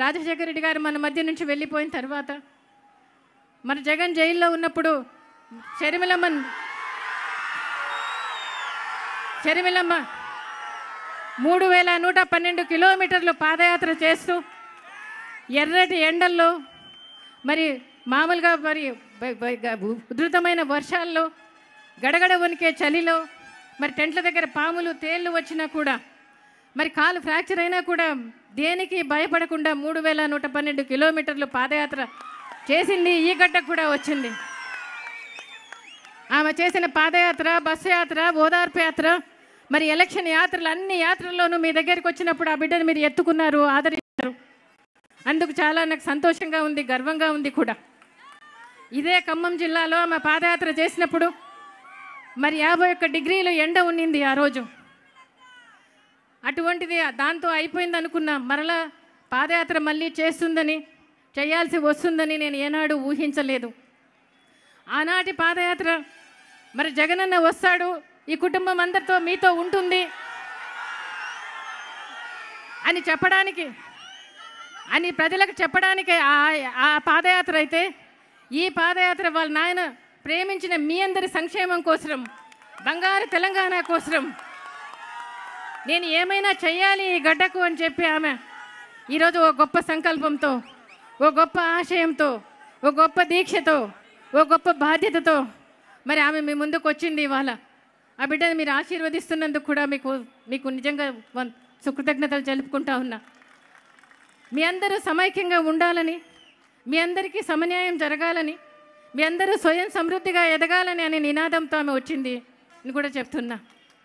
రాజశేఖర రెడ్డి గారు మన మధ్య నుంచి వెళ్ళిపోయిన తర్వాత మన జగన్ జైల్లో ఉన్నప్పుడు షర్మిలమ్మ 3112 కిలోమీటర్లు పాదయాత్ర చేస్తూ ఎర్రటి ఎండల్లో మరి మామూలుగా మరి ఉధృతమైన వర్షాల్లో గడగడ వణికే చలిలో మరి టెంట్ల దగ్గర పాములు తేళ్ళు వచ్చినా కూడా మరి కాలు ఫ్రాక్చర్ అయినా కూడా దేనికి భయపడకుండా 3112 కిలోమీటర్లు పాదయాత్ర చేసింది. ఈ గడ్డకు కూడా వచ్చింది. ఆమె చేసిన పాదయాత్ర, బస్సు యాత్ర, ఓదార్పు యాత్ర, మరి ఎలక్షన్ యాత్రలు, అన్ని యాత్రల్లోనూ మీ దగ్గరికి వచ్చినప్పుడు ఆ బిడ్డను మీరు ఎత్తుకున్నారు, ఆదరించారు. అందుకు చాలా నాకు సంతోషంగా ఉంది, గర్వంగా ఉంది కూడా. ఇదే ఖమ్మం జిల్లాలో ఆమె పాదయాత్ర చేసినప్పుడు మరి 51 డిగ్రీలు ఎండ ఉన్నింది ఆ రోజు. అటువంటిది దాంతో అయిపోయింది అనుకున్నా. మరలా పాదయాత్ర మళ్ళీ చేస్తుందని, చేయాల్సి వస్తుందని నేను ఏనాడు ఊహించలేదు. ఆనాటి పాదయాత్ర మరి జగనన్న వస్తాడు, ఈ కుటుంబం అందరితో మీతో ఉంటుంది అని చెప్పడానికి, అని ప్రజలకు చెప్పడానికి ఆ పాదయాత్ర అయితే, ఈ పాదయాత్ర వాళ్ళ నాయన ప్రేమించిన మీ అందరి సంక్షేమం కోసం, బంగారు తెలంగాణ కోసం నేను ఏమైనా చెయ్యాలి ఈ గడ్డకు అని చెప్పి ఆమె ఈరోజు ఓ గొప్ప సంకల్పంతో, ఓ గొప్ప ఆశయంతో, ఓ గొప్ప దీక్షతో, ఓ గొప్ప బాధ్యతతో మరి ఆమె మీ ముందుకు వచ్చింది. ఇవాళ ఆ బిడ్డను మీరు ఆశీర్వదిస్తున్నందుకు కూడా మీకు నిజంగా సుకృతజ్ఞతలు తెలుపుకుంటా ఉన్నా. మీ అందరూ సమైక్యంగా ఉండాలని, మీ అందరికీ సమన్యాయం జరగాలని, మీ అందరూ స్వయం సమృద్ధిగా ఎదగాలని అనే నినాదంతో ఆమె వచ్చింది అని కూడా చెప్తున్నా.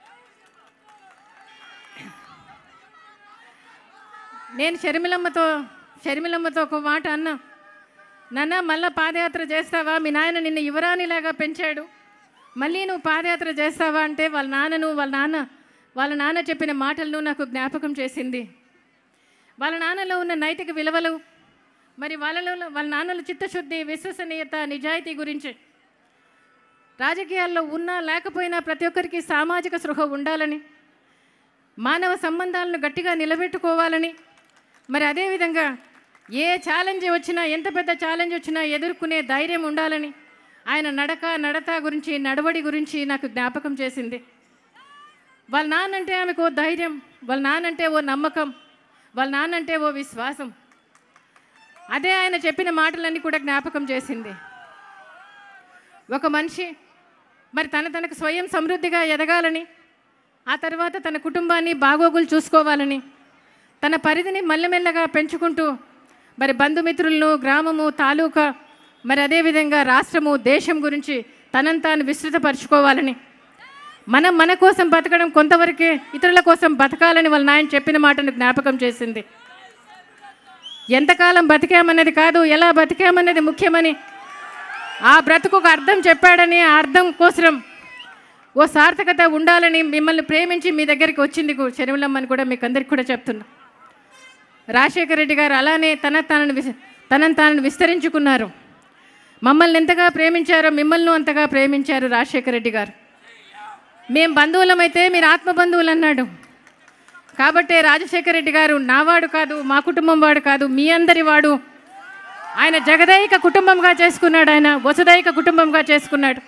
నేను షర్మిలమ్మతో ఒక మాట అన్నా, నాన్న మళ్ళీ పాదయాత్ర చేస్తావా? మీ నాయన నిన్ను యువరాణిలాగా పెంచాడు, మళ్ళీ నువ్వు పాదయాత్ర చేస్తావా అంటే వాళ్ళ నాన్న చెప్పిన మాటలను నాకు జ్ఞాపకం చేసింది. వాళ్ళ నాన్నలో ఉన్న నైతిక విలువలు, మరి వాళ్ళ నాన్నల చిత్తశుద్ధి, విశ్వసనీయత, నిజాయితీ గురించి, రాజకీయాల్లో ఉన్నా లేకపోయినా ప్రతి ఒక్కరికి సామాజిక స్పృహ ఉండాలని, మానవ సంబంధాలను గట్టిగా నిలబెట్టుకోవాలని, మరి అదేవిధంగా ఏ ఛాలెంజ్ వచ్చినా, ఎంత పెద్ద ఛాలెంజ్ వచ్చినా ఎదుర్కొనే ధైర్యం ఉండాలని ఆయన నడత గురించి, నడవడి గురించి నాకు జ్ఞాపకం చేసింది. వాళ్ళ నాన్నంటే ఆమెకు ఓ ధైర్యం, వాళ్ళ నాన్నంటే ఓ నమ్మకం, వాళ్ళ నాన్నంటే ఓ విశ్వాసం. అదే ఆయన చెప్పిన మాటలన్నీ కూడా జ్ఞాపకం చేసింది. ఒక మనిషి మరి తనకు స్వయం సమృద్ధిగా ఎదగాలని, ఆ తర్వాత తన కుటుంబాన్ని బాగోగులు చూసుకోవాలని, తన పరిధిని మెల్లమెల్లగా పెంచుకుంటూ మరి బంధుమిత్రులను, గ్రామము, తాలూకా, మరి అదేవిధంగా రాష్ట్రము, దేశం గురించి తనను తాను విస్తృతపరచుకోవాలని, మన కోసం బతకడం కొంతవరకే, ఇతరుల కోసం బతకాలని వాళ్ళ నాయన చెప్పిన మాటను జ్ఞాపకం చేసింది. ఎంతకాలం బతికామన్నది కాదు, ఎలా బతికామన్నది ముఖ్యమని, ఆ బ్రతుకు అర్థం చెప్పాడని, ఆ అర్థం కోసం ఓ సార్థకత ఉండాలని మిమ్మల్ని ప్రేమించి మీ దగ్గరికి వచ్చింది షర్మిలమ్మని కూడా మీకు అందరికీ కూడా చెప్తున్నా. రాజశేఖర రెడ్డి గారు అలానే తనను తాను విస్తరించుకున్నారు. మమ్మల్ని ఎంతగా ప్రేమించారో మిమ్మల్ని అంతగా ప్రేమించారు రాజశేఖర రెడ్డి గారు. మేము బంధువులమైతే మీరు ఆత్మబంధువులు అన్నాడు. కాబట్టే రాజశేఖర రెడ్డి గారు నావాడు కాదు, మా కుటుంబం వాడు కాదు, మీ అందరి వాడు. ఆయన జగదైక కుటుంబంగా చేసుకున్నాడు, ఆయన వసుదైక కుటుంబంగా చేసుకున్నాడు.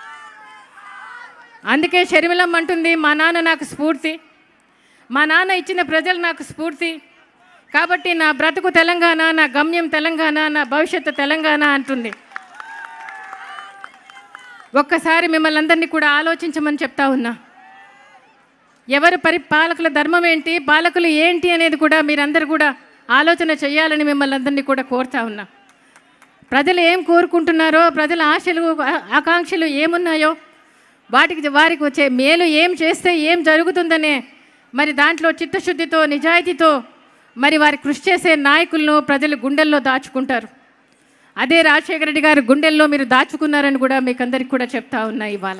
అందుకే షర్మిలమ్మ అంటుంది, మా నాన్న నాకు స్ఫూర్తి, మా నాన్న ఇచ్చిన ప్రజలు నాకు స్ఫూర్తి, కాబట్టి నా బ్రతుకు తెలంగాణ, నా గమ్యం తెలంగాణ, నా భవిష్యత్తు తెలంగాణ అంటుంది. ఒక్కసారి మిమ్మల్ని అందరినీ కూడా ఆలోచించమని చెప్తా ఉన్నా. ఎవరు పాలకుల ధర్మం ఏంటి, పాలకులు ఏంటి అనేది కూడా మీరందరూ కూడా ఆలోచన చేయాలని మిమ్మల్ని అందరినీ కూడా కోరుతా ఉన్నా. ప్రజలు ఏం కోరుకుంటున్నారో, ప్రజల ఆశలు, ఆకాంక్షలు ఏమున్నాయో, వారికి వచ్చే మేలు ఏం చేస్తే ఏం జరుగుతుందనే మరి దాంట్లో చిత్తశుద్ధితో, నిజాయితీతో మరి వారి కృషి చేసే నాయకులను ప్రజలు గుండెల్లో దాచుకుంటారు. అదే రాజశేఖర రెడ్డి గారు గుండెల్లో మీరు దాచుకున్నారని కూడా మీకు అందరికి కూడా చెప్తా ఉన్నా ఇవాళ.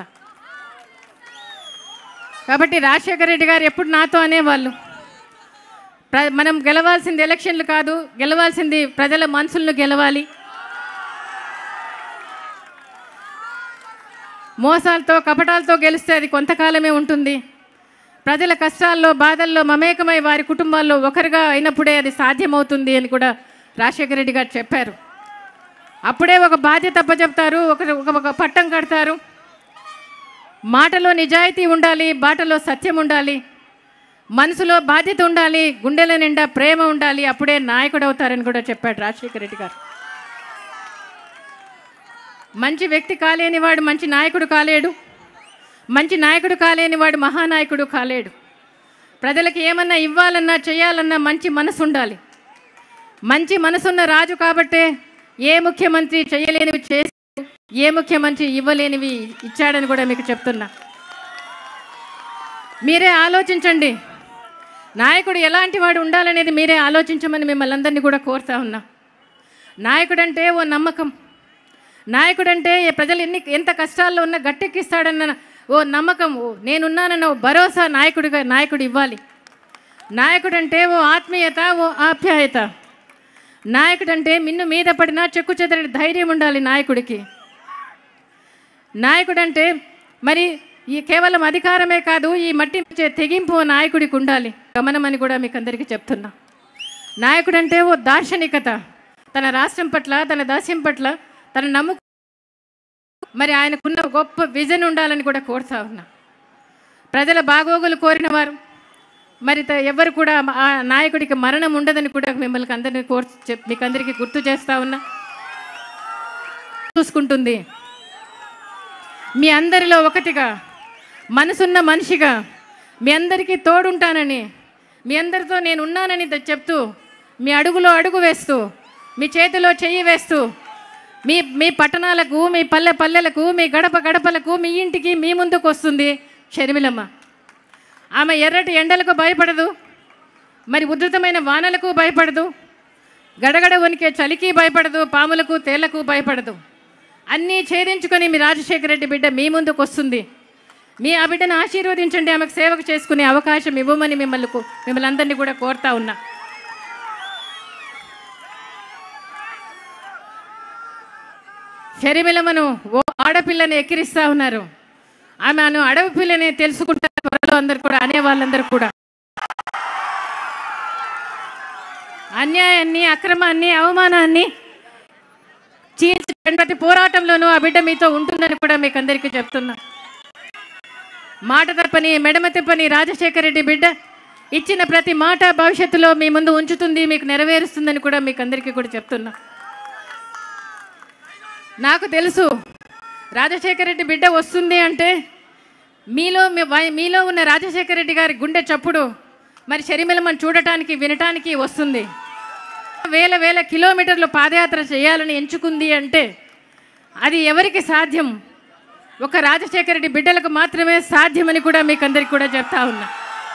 కాబట్టి రాజశేఖర రెడ్డి గారు ఎప్పుడు నాతో అనేవాళ్ళు, మనం గెలవాల్సింది ఎలక్షన్లు కాదు, గెలవాల్సింది ప్రజల మనసులను గెలవాలి, మోసాలతో కపటాలతో గెలిస్తే అది కొంతకాలమే ఉంటుంది, ప్రజల కష్టాల్లో బాధల్లో మమేకమై వారి కుటుంబాల్లో ఒకరుగా అయినప్పుడే అది సాధ్యమవుతుంది అని కూడా రాజశేఖర రెడ్డి గారు చెప్పారు. అప్పుడే ఒక బాధ్యత అప్పచెప్తారు, ఒక పట్టం కడతారు. మాటలో నిజాయితీ ఉండాలి, బాటలో సత్యం ఉండాలి, మనసులో బాధ్యత ఉండాలి, గుండెల నిండా ప్రేమ ఉండాలి, అప్పుడే నాయకుడు అవుతారని కూడా చెప్పాడు రాజశేఖర రెడ్డి గారు. మంచి వ్యక్తి కాలేనివాడు మంచి నాయకుడు కాలేడు, మంచి నాయకుడు కాలేనివాడు మహానాయకుడు కాలేడు. ప్రజలకు ఏమన్నా ఇవ్వాలన్నా చేయాలన్నా మంచి మనసు ఉండాలి. మంచి మనసున్న రాజు కాబట్టే ఏ ముఖ్యమంత్రి చేయలేనివి చేసి, ఏ ముఖ్యమంత్రి ఇవ్వలేనివి ఇచ్చాడని కూడా మీకు చెప్తున్నా. మీరే ఆలోచించండి, నాయకుడు ఎలాంటి వాడు ఉండాలనేది మీరే ఆలోచించమని మిమ్మల్ని అందరినీ కూడా కోరుతా ఉన్నా. నాయకుడంటే ఓ నమ్మకం, నాయకుడంటే ప్రజలు ఎంత కష్టాల్లో ఉన్నా గట్టెక్కిస్తాడన్న ఓ నమ్మకం, నేనున్నానన్న ఓ భరోసా నాయకుడు ఇవ్వాలి. నాయకుడంటే ఓ ఆత్మీయత, ఓ ఆప్యాయత. నాయకుడంటే మిన్ను మీద పడినా చెక్కు చెదరని ధైర్యం ఉండాలి నాయకుడికి. నాయకుడంటే మరి ఈ కేవలం అధికారమే కాదు, ఈ మట్టి తెగింపు నాయకుడికి ఉండాలి, గమనమని కూడా మీకు అందరికీ చెప్తున్నా. నాయకుడంటే ఓ దార్శనికత, తన రాష్ట్రం పట్ల, తన దేశం పట్ల తన నమ్ముకు మరి ఆయనకున్న గొప్ప విజన్ ఉండాలని కూడా కోరుతా ఉన్నా. ప్రజల బాగోగులు కోరిన వారు మరి ఎవరు కూడా ఆ నాయకుడికి మరణం ఉండదని కూడా మిమ్మల్ని అందరినీ మీకు అందరికీ గుర్తు చేస్తూ ఉన్నా. చూసుకుంటుంది మీ అందరిలో ఒకటిగా, మనసున్న మనిషిగా, మీ అందరికీ తోడుంటానని, మీ అందరితో నేను ఉన్నానని చెప్తూ, మీ అడుగులో అడుగు వేస్తూ, మీ చేతిలో చెయ్యి వేస్తూ, మీ పట్టణాలకు, మీ పల్లెలకు, మీ గడపలకు, మీ ఇంటికి మీ ముందుకు వస్తుంది షర్మిలమ్మ. ఆమె ఎర్రటి ఎండలకు భయపడదు, మరి ఉధృతమైన వానలకు భయపడదు, గడగడ వణికే చలికి భయపడదు, పాములకు తేళ్లకు భయపడదు. అన్నీ ఛేదించుకొని మీ రాజశేఖర రెడ్డి బిడ్డ మీ ముందుకు వస్తుంది. ఆ బిడ్డను ఆశీర్వదించండి, ఆమెకు సేవకు చేసుకునే అవకాశం ఇవ్వమని మిమ్మల్ని అందరినీ కూడా కోరుతా ఉన్నా. షర్మిలమ్మను ఓ ఆడపిల్లని ఎక్కిరిస్తూ ఉన్నారు. ఆమెను అడవి పిల్లని తెలుసుకుంటారు త్వరలో అందరు కూడా, అనేవాళ్ళందరూ కూడా. అన్యాయాన్ని, అక్రమాన్ని, అవమానాన్ని చీల్చి ప్రతి పోరాటంలోనూ ఆ బిడ్డ మీతో ఉంటుందని కూడా మీకు అందరికీ చెప్తున్నా. మాట తప్పని, మెడమ తిప్పని రాజశేఖర రెడ్డి బిడ్డ ఇచ్చిన ప్రతి మాట భవిష్యత్తులో మీ ముందు ఉంచుతుంది, మీకు నెరవేరుస్తుందని కూడా మీకు అందరికీ కూడా చెప్తున్నా. నాకు తెలుసు రాజశేఖర రెడ్డి బిడ్డ వస్తుంది అంటే మీలో ఉన్న రాజశేఖర రెడ్డి గారి గుండె చప్పుడు మరి షర్మిలమ్మను చూడటానికి, వినటానికి వస్తుంది. వేల కిలోమీటర్లు పాదయాత్ర చేయాలని ఎంచుకుంది అంటే అది ఎవరికి సాధ్యం? ఒక రాజశేఖర రెడ్డి బిడ్డలకు మాత్రమే సాధ్యమని కూడా మీకు అందరికీ కూడా చెప్తా ఉన్నా.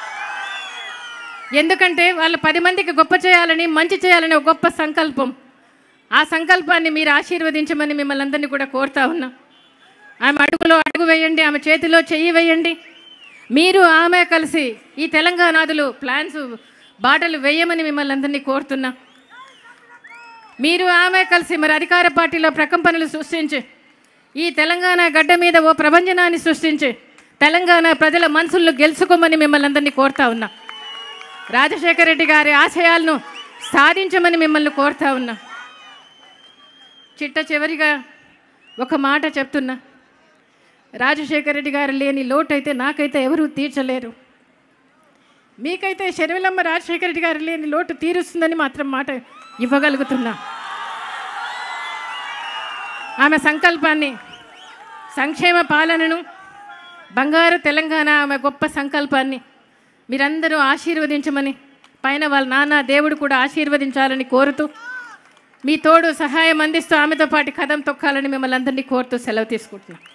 ఎందుకంటే వాళ్ళు 10 మందికి గొప్ప చేయాలని, మంచి చేయాలని ఒక గొప్ప సంకల్పం. ఆ సంకల్పాన్ని మీరు ఆశీర్వదించమని మిమ్మల్ని అందరినీ కూడా కోరుతా ఉన్నా. ఆమె అడుగులో అడుగు వేయండి, ఆమె చేతిలో చెయ్యి వేయండి. మీరు ఆమె కలిసి ఈ తెలంగాణాదులు ప్లాన్స్ బాటలు వేయమని మిమ్మల్ని అందరినీ కోరుతున్నా. మీరు ఆమె కలిసి మరి అధికార పార్టీలో ప్రకంపనలు సృష్టించి ఈ తెలంగాణ గడ్డ మీద ఓ ప్రభంజనాన్ని సృష్టించి తెలంగాణ ప్రజల మనసులను గెలుచుకోమని మిమ్మల్ని అందరినీ కోరుతా ఉన్నా. రాజశేఖర రెడ్డి గారి ఆశయాలను సాధించమని మిమ్మల్ని కోరుతా ఉన్నా. చివరిగా ఒక మాట చెప్తున్నా. రాజశేఖర రెడ్డి గారు లేని లోటు అయితే నాకైతే ఎవరూ తీర్చలేరు. మీకైతే షర్మిలమ్మ రాజశేఖర రెడ్డి గారు లేని లోటు తీరుస్తుందని మాత్రం మాట ఇవ్వగలుగుతున్నా. ఆమె సంకల్పాన్ని, సంక్షేమ పాలనను, బంగారు తెలంగాణ, ఆమె గొప్ప సంకల్పాన్ని మీరందరూ ఆశీర్వదించమని, పైన వాళ్ళ నాన్న దేవుడు కూడా ఆశీర్వదించాలని కోరుతూ, మీ తోడు సహాయం అందిస్తూ ఆమెతో పాటు కదం తొక్కాలని మిమ్మల్ని అందరినీ కోరుతూ సెలవు తీసుకుంటున్నాను.